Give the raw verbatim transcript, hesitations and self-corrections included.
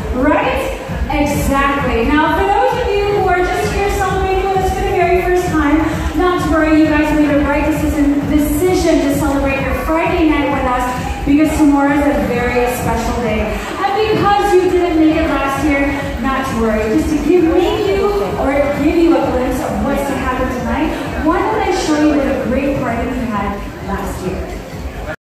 right? Exactly. Now, for those of you who are just here celebrating with us for the very first time, not to worry, you guys made a right decision, decision to celebrate your Friday night with us because tomorrow is a very special day. And because you didn't make it last year, not to worry, just to give, make you or give you a glimpse